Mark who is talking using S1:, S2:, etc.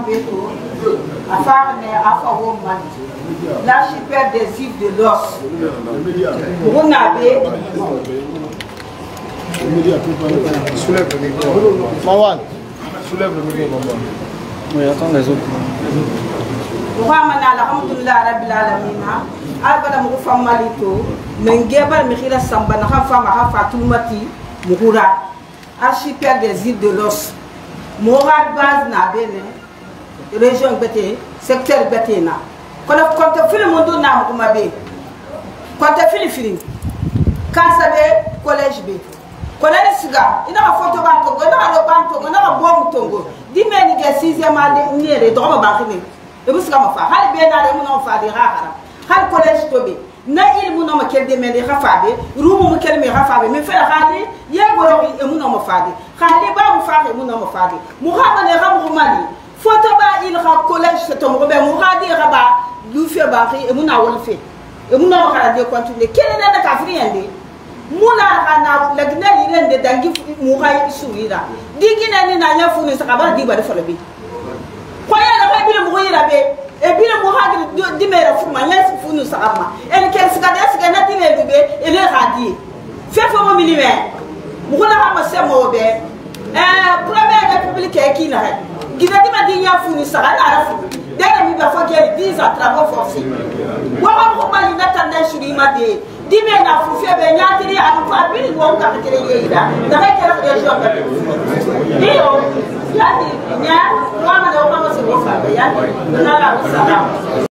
S1: Béto, à Farné, à Faroman, l'archipel des îles de l'Os. Rounabé.
S2: Soulève le micro. Mawan, soulève le micro, maman.
S3: Oui, attends les autres.
S1: Mohamed alhamdulillah rabbil alamin. Albada mo famalito, mengebal mihira samba na fama ha fatumati muhura. Archipel des îles de l'Os. Morad base na bene. Région Bété, secteur Bété na. Quand on fait le monde na mukumabe. Quand on fait le quand ça veut collège B. Collège Siga, il a photo banque, il a le banque, il a bon tongo. Dis-moi ni que 6e année, les droits banques. Et vous savez ma femme, elle bien allée mon enfant de rare. Elle collège Tobé. Na il mon homme qu'elle demande de rafabe, roum qu'elle me rafabe, me fait râler, y'a gros et mon homme fade. Râler ba mon frère et mon homme fade. Mourad et Ramoumani. Photo ba il a collège c'est ton Robert Mourad et Rabat, Loufé Barry et mon awol fait. Et mon homme a dit continuer. Quel est le cafriende? Moula Rana, la Guinée de Dangi Mouraï Sourira. Digina Nina Founi Sakaba Diba de Falabi. Croyez la Bible Mouira Bé, et bien Mourad Dimera Fouma, Yes Founou Sarama, et qu'elle se gardait ce qu'elle a dit le bébé et les radier. Fais pour mon millimètre. Moula Ramassé Mobé, première république qui n'a rien. Guinée m'a dit Yafouni Sarana à la foule. D'ailleurs, il va falloir qu'elle dise à travaux forcés. Voilà pourquoi il n'attendait sur l'image. Dis-moi, na fufia benyatiri anupa bili wonga kekele yida. Ndakekele kudejo ngapi. Ndio, yani nya mwana na mama sio fa yani. Nala usalamu.